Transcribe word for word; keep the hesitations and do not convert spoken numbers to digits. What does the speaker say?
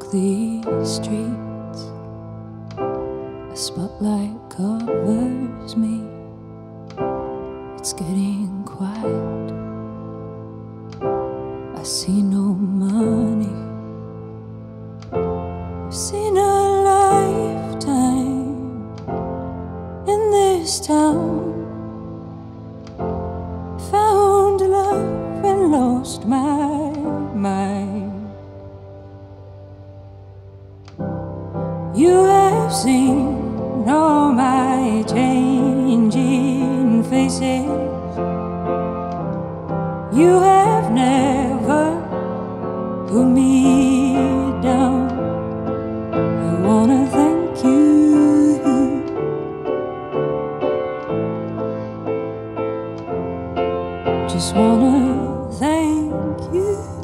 walk these streets, a spotlight covers me. It's getting quiet, I see no money. I've seen a lifetime in this town, found love and lost my mind. You have seen all my changing faces. You have never put me down. I wanna thank you. Just wanna thank you.